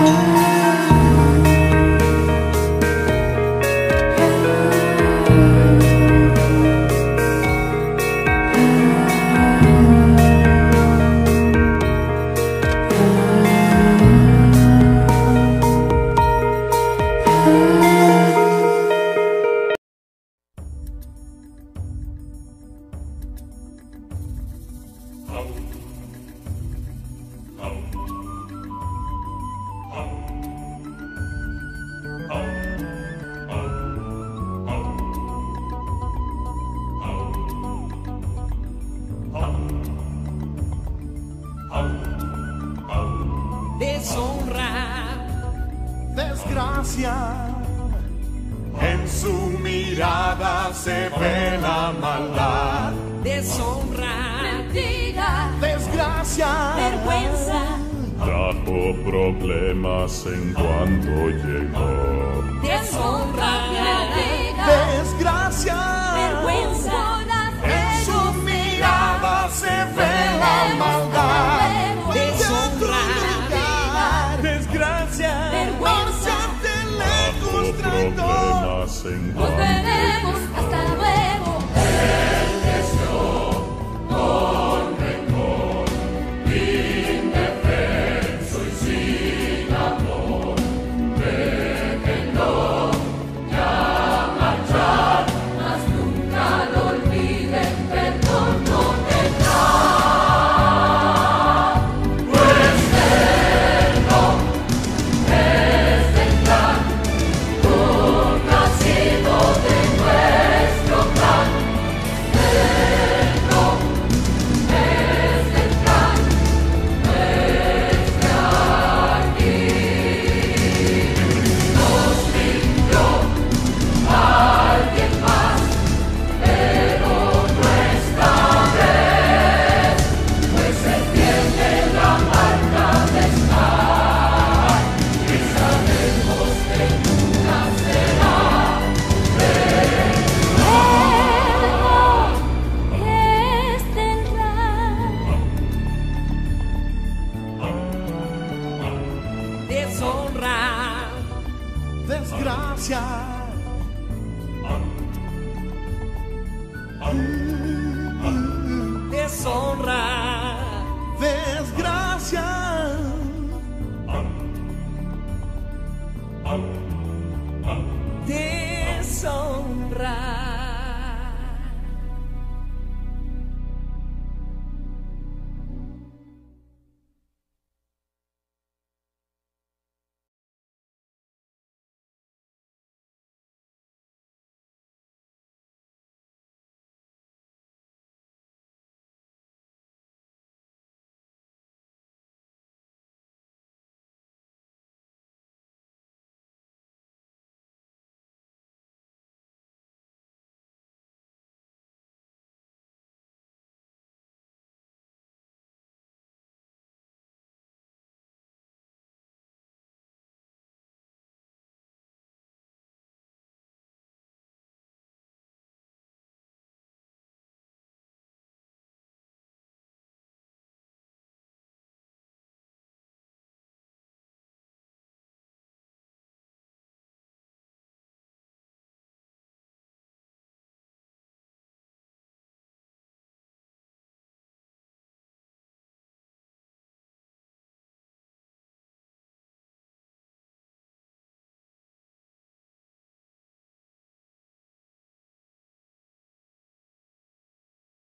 Deshonra, desgracia, en su mirada se ve la maldad. deshonra, mentira, Desgracia, vergüenza, Trajo problemas en cuanto llegó. deshonra, mentira, desgracia, vergüenza, en su mirada se ve la maldad. deshonra, Desgracia, vergüenza, márchate lejos, traidor. Problemas en nos cuanto veremos, hasta luego. Mas nunca lo olviden, perdón no tendrá. Pues Él no es el plan, nunca ha sido de nuestro plan. Él no es el plan, nuestra aquí. Nos mintió alguien más, pero no esta vez, pues Él tiene la marca de estar y sabemos que nunca será. Él no es del deshonra, Desgracia, deshonra, desgracia, deshonra.